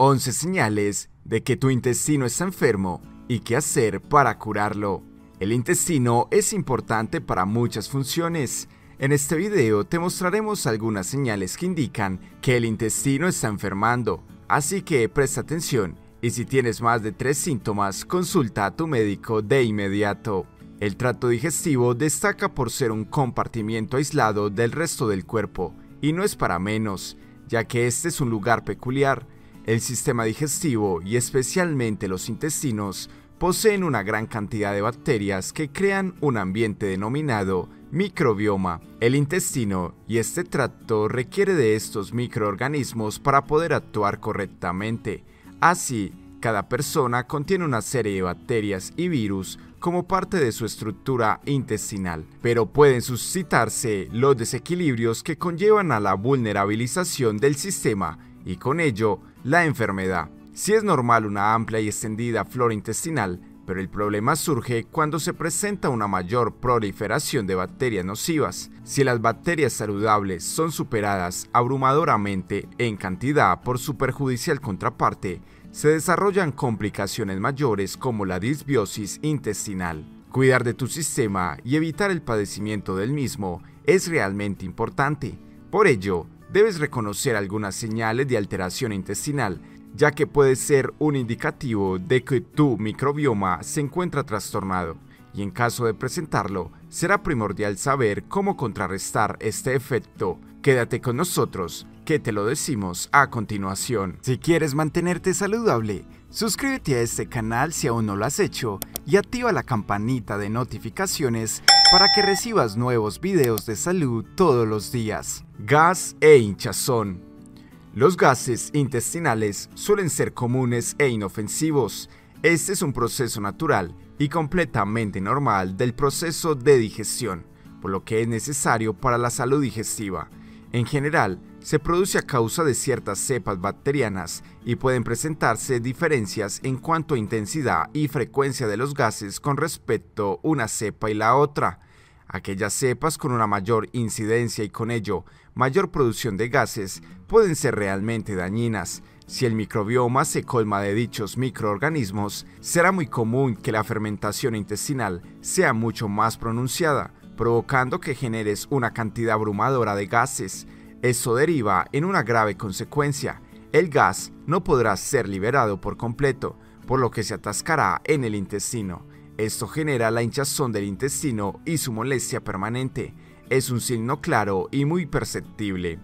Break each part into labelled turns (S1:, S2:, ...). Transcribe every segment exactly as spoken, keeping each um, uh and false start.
S1: once señales de que tu intestino está enfermo y qué hacer para curarlo. El intestino es importante para muchas funciones. En este video te mostraremos algunas señales que indican que el intestino está enfermando, así que presta atención y si tienes más de tres síntomas, consulta a tu médico de inmediato. El tracto digestivo destaca por ser un compartimiento aislado del resto del cuerpo, y no es para menos, ya que este es un lugar peculiar. El sistema digestivo, y especialmente los intestinos, poseen una gran cantidad de bacterias que crean un ambiente denominado microbioma. El intestino y este tracto requiere de estos microorganismos para poder actuar correctamente. Así, cada persona contiene una serie de bacterias y virus como parte de su estructura intestinal, pero pueden suscitarse los desequilibrios que conllevan a la vulnerabilización del sistema y con ello la enfermedad. Sí es normal una amplia y extendida flora intestinal, pero el problema surge cuando se presenta una mayor proliferación de bacterias nocivas. Si las bacterias saludables son superadas abrumadoramente en cantidad por su perjudicial contraparte, se desarrollan complicaciones mayores como la disbiosis intestinal. Cuidar de tu sistema y evitar el padecimiento del mismo es realmente importante. Por ello, debes reconocer algunas señales de alteración intestinal, ya que puede ser un indicativo de que tu microbioma se encuentra trastornado, y en caso de presentarlo, será primordial saber cómo contrarrestar este efecto. Quédate con nosotros, que te lo decimos a continuación. Si quieres mantenerte saludable, suscríbete a este canal si aún no lo has hecho y activa la campanita de notificaciones para que recibas nuevos videos de salud todos los días. Gas e hinchazón. Los gases intestinales suelen ser comunes e inofensivos. Este es un proceso natural y completamente normal del proceso de digestión, por lo que es necesario para la salud digestiva. En general, se produce a causa de ciertas cepas bacterianas y pueden presentarse diferencias en cuanto a intensidad y frecuencia de los gases con respecto a una cepa y la otra. Aquellas cepas con una mayor incidencia y con ello mayor producción de gases pueden ser realmente dañinas. Si el microbioma se colma de dichos microorganismos, será muy común que la fermentación intestinal sea mucho más pronunciada, provocando que generes una cantidad abrumadora de gases. Eso deriva en una grave consecuencia: el gas no podrá ser liberado por completo, por lo que se atascará en el intestino. Esto genera la hinchazón del intestino y su molestia permanente. Es un signo claro y muy perceptible.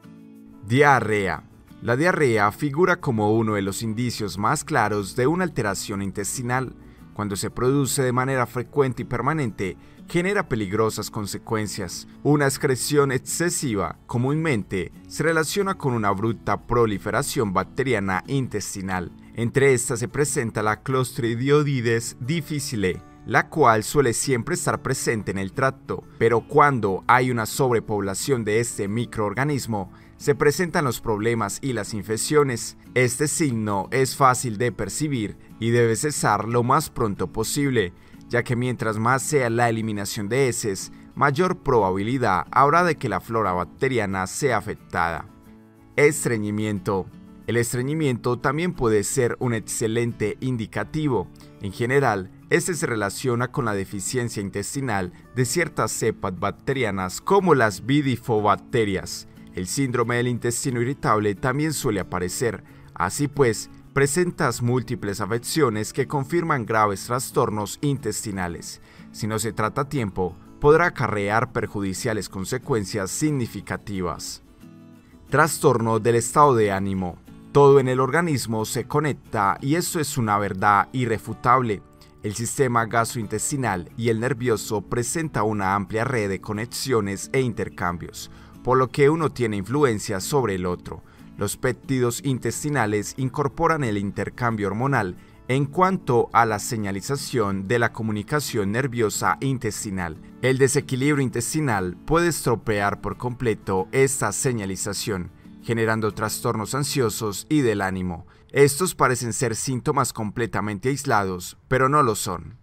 S1: Diarrea. La diarrea figura como uno de los indicios más claros de una alteración intestinal. Cuando se produce de manera frecuente y permanente, genera peligrosas consecuencias. Una excreción excesiva comúnmente se relaciona con una abrupta proliferación bacteriana intestinal. Entre estas se presenta la Clostridioides difficile, la cual suele siempre estar presente en el tracto, pero cuando hay una sobrepoblación de este microorganismo, se presentan los problemas y las infecciones. Este signo es fácil de percibir y debe cesar lo más pronto posible, ya que mientras más sea la eliminación de heces, mayor probabilidad habrá de que la flora bacteriana sea afectada. Estreñimiento. El estreñimiento también puede ser un excelente indicativo. En general, este se relaciona con la deficiencia intestinal de ciertas cepas bacterianas como las bifidobacterias. El síndrome del intestino irritable también suele aparecer. Así pues, presentas múltiples afecciones que confirman graves trastornos intestinales. Si no se trata a tiempo, podrá acarrear perjudiciales consecuencias significativas. Trastorno del estado de ánimo. Todo en el organismo se conecta y esto es una verdad irrefutable. El sistema gastrointestinal y el nervioso presenta una amplia red de conexiones e intercambios, por lo que uno tiene influencia sobre el otro. Los péptidos intestinales incorporan el intercambio hormonal en cuanto a la señalización de la comunicación nerviosa intestinal. El desequilibrio intestinal puede estropear por completo esta señalización, generando trastornos ansiosos y del ánimo. Estos parecen ser síntomas completamente aislados, pero no lo son.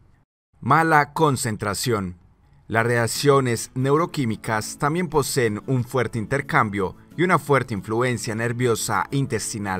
S1: Mala concentración. Las reacciones neuroquímicas también poseen un fuerte intercambio y una fuerte influencia nerviosa intestinal.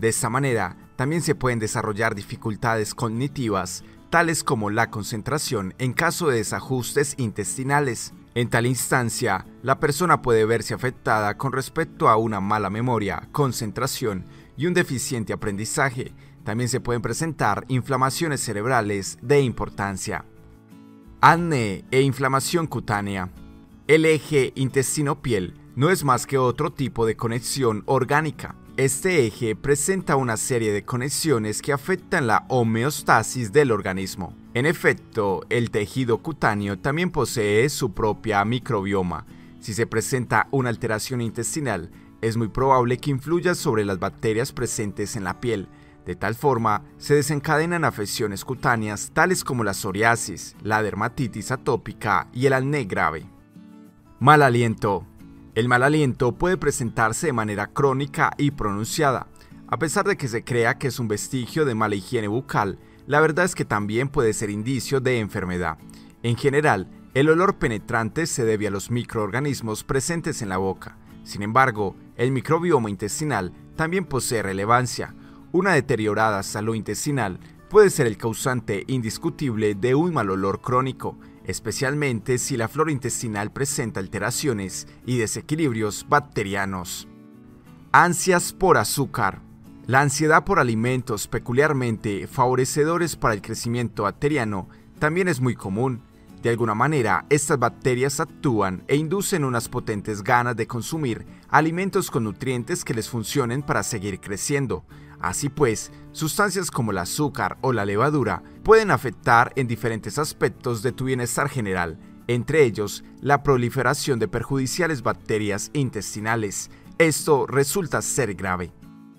S1: De esta manera, también se pueden desarrollar dificultades cognitivas, tales como la concentración en caso de desajustes intestinales. En tal instancia, la persona puede verse afectada con respecto a una mala memoria, concentración y un deficiente aprendizaje. También se pueden presentar inflamaciones cerebrales de importancia. Acné e inflamación cutánea. El eje intestino-piel no es más que otro tipo de conexión orgánica. Este eje presenta una serie de conexiones que afectan la homeostasis del organismo. En efecto, el tejido cutáneo también posee su propia microbioma. Si se presenta una alteración intestinal, es muy probable que influya sobre las bacterias presentes en la piel. De tal forma, se desencadenan afecciones cutáneas tales como la psoriasis, la dermatitis atópica y el acné grave. Mal aliento. El mal aliento puede presentarse de manera crónica y pronunciada. A pesar de que se crea que es un vestigio de mala higiene bucal, la verdad es que también puede ser indicio de enfermedad. En general, el olor penetrante se debe a los microorganismos presentes en la boca. Sin embargo, el microbioma intestinal también posee relevancia. Una deteriorada salud intestinal puede ser el causante indiscutible de un mal olor crónico, especialmente si la flora intestinal presenta alteraciones y desequilibrios bacterianos. Ansias por azúcar. La ansiedad por alimentos peculiarmente favorecedores para el crecimiento bacteriano también es muy común. De alguna manera, estas bacterias actúan e inducen unas potentes ganas de consumir alimentos con nutrientes que les funcionen para seguir creciendo. Así pues, sustancias como el azúcar o la levadura pueden afectar en diferentes aspectos de tu bienestar general, entre ellos la proliferación de perjudiciales bacterias intestinales. Esto resulta ser grave.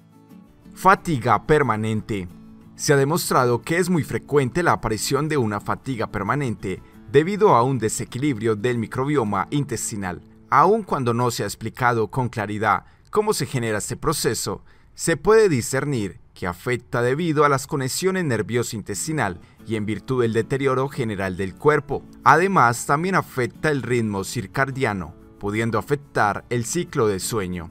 S1: Fatiga permanente. Se ha demostrado que es muy frecuente la aparición de una fatiga permanente debido a un desequilibrio del microbioma intestinal. Aun cuando no se ha explicado con claridad cómo se genera este proceso, se puede discernir que afecta debido a las conexiones nervioso-intestinal y en virtud del deterioro general del cuerpo. Además, también afecta el ritmo circadiano, pudiendo afectar el ciclo de sueño.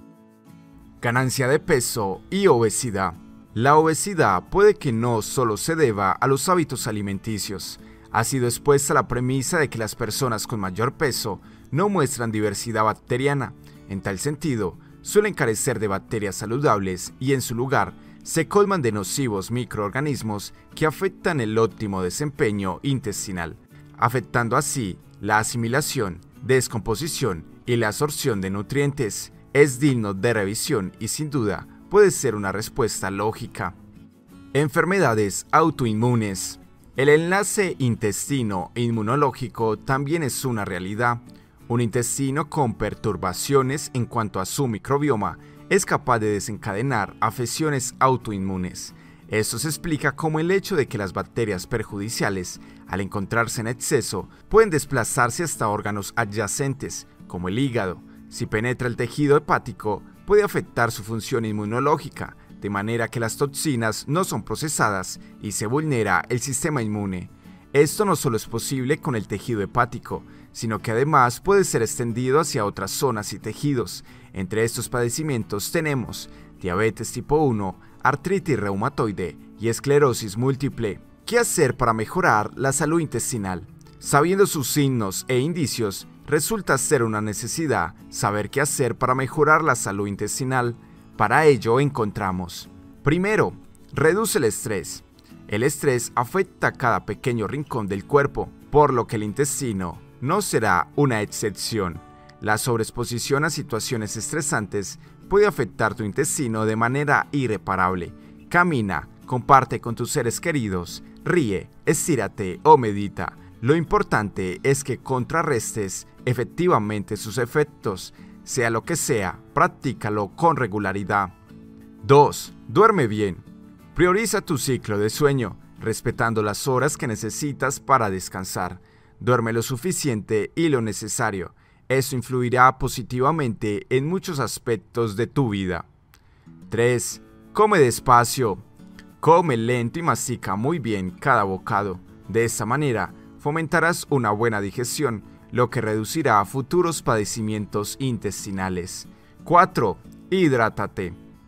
S1: Ganancia de peso y obesidad. La obesidad puede que no solo se deba a los hábitos alimenticios. Ha sido expuesta la premisa de que las personas con mayor peso no muestran diversidad bacteriana. En tal sentido, suelen carecer de bacterias saludables y en su lugar se colman de nocivos microorganismos que afectan el óptimo desempeño intestinal, afectando así la asimilación, descomposición y la absorción de nutrientes. Es digno de revisión y sin duda puede ser una respuesta lógica. Enfermedades autoinmunes. El enlace intestino-inmunológico también es una realidad. Un intestino con perturbaciones en cuanto a su microbioma es capaz de desencadenar afecciones autoinmunes. Esto se explica como el hecho de que las bacterias perjudiciales, al encontrarse en exceso, pueden desplazarse hasta órganos adyacentes, como el hígado. Si penetra el tejido hepático, puede afectar su función inmunológica, de manera que las toxinas no son procesadas y se vulnera el sistema inmune. Esto no solo es posible con el tejido hepático, sino que además puede ser extendido hacia otras zonas y tejidos. Entre estos padecimientos tenemos diabetes tipo uno, artritis reumatoide y esclerosis múltiple. ¿Qué hacer para mejorar la salud intestinal? Sabiendo sus signos e indicios, resulta ser una necesidad saber qué hacer para mejorar la salud intestinal. Para ello encontramos: primero, reduce el estrés. El estrés afecta a cada pequeño rincón del cuerpo, por lo que el intestino no será una excepción. La sobreexposición a situaciones estresantes puede afectar tu intestino de manera irreparable. Camina, comparte con tus seres queridos, ríe, estírate o medita. Lo importante es que contrarrestes efectivamente sus efectos. Sea lo que sea, practícalo con regularidad. dos. Duerme bien. Prioriza tu ciclo de sueño, respetando las horas que necesitas para descansar. Duerme lo suficiente y lo necesario. Eso influirá positivamente en muchos aspectos de tu vida. tres. Come despacio. Come lento y mastica muy bien cada bocado. De esta manera, fomentarás una buena digestión, lo que reducirá futuros padecimientos intestinales. cuatro. Hidrátate.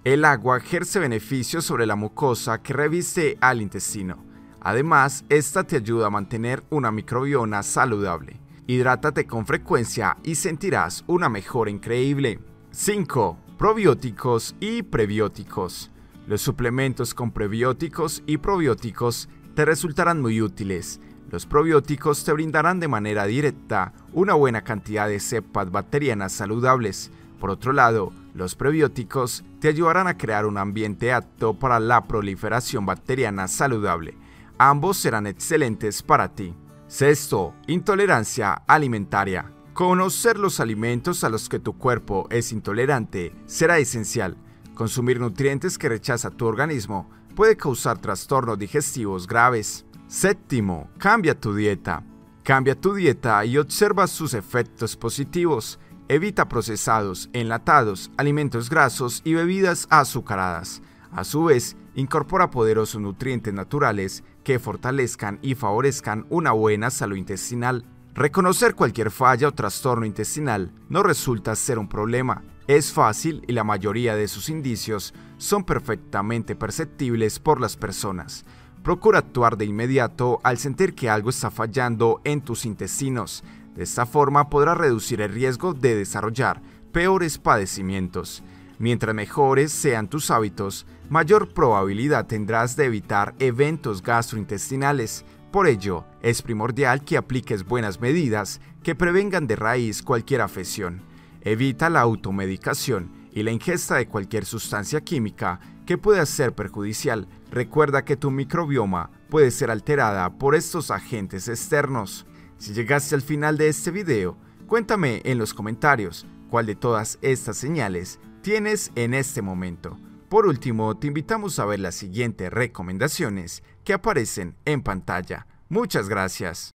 S1: El agua ejerce beneficios sobre la mucosa que reviste al intestino. Además, esta te ayuda a mantener una microbiota saludable. Hidrátate con frecuencia y sentirás una mejora increíble. cinco. Probióticos y prebióticos. Los suplementos con prebióticos y probióticos te resultarán muy útiles. Los probióticos te brindarán de manera directa una buena cantidad de cepas bacterianas saludables. Por otro lado, los prebióticos te ayudarán a crear un ambiente apto para la proliferación bacteriana saludable. Ambos serán excelentes para ti. Sexto, intolerancia alimentaria. Conocer los alimentos a los que tu cuerpo es intolerante será esencial. Consumir nutrientes que rechaza tu organismo puede causar trastornos digestivos graves. Séptimo, cambia tu dieta. Cambia tu dieta y observa sus efectos positivos. Evita procesados, enlatados, alimentos grasos y bebidas azucaradas. A su vez, incorpora poderosos nutrientes naturales que fortalezcan y favorezcan una buena salud intestinal. Reconocer cualquier falla o trastorno intestinal no resulta ser un problema. Es fácil y la mayoría de sus indicios son perfectamente perceptibles por las personas. Procura actuar de inmediato al sentir que algo está fallando en tus intestinos. De esta forma podrás reducir el riesgo de desarrollar peores padecimientos. Mientras mejores sean tus hábitos, mayor probabilidad tendrás de evitar eventos gastrointestinales. Por ello, es primordial que apliques buenas medidas que prevengan de raíz cualquier afección. Evita la automedicación y la ingesta de cualquier sustancia química que pueda ser perjudicial. Recuerda que tu microbioma puede ser alterada por estos agentes externos. Si llegaste al final de este video, cuéntame en los comentarios cuál de todas estas señales tienes en este momento. Por último, te invitamos a ver las siguientes recomendaciones que aparecen en pantalla. Muchas gracias.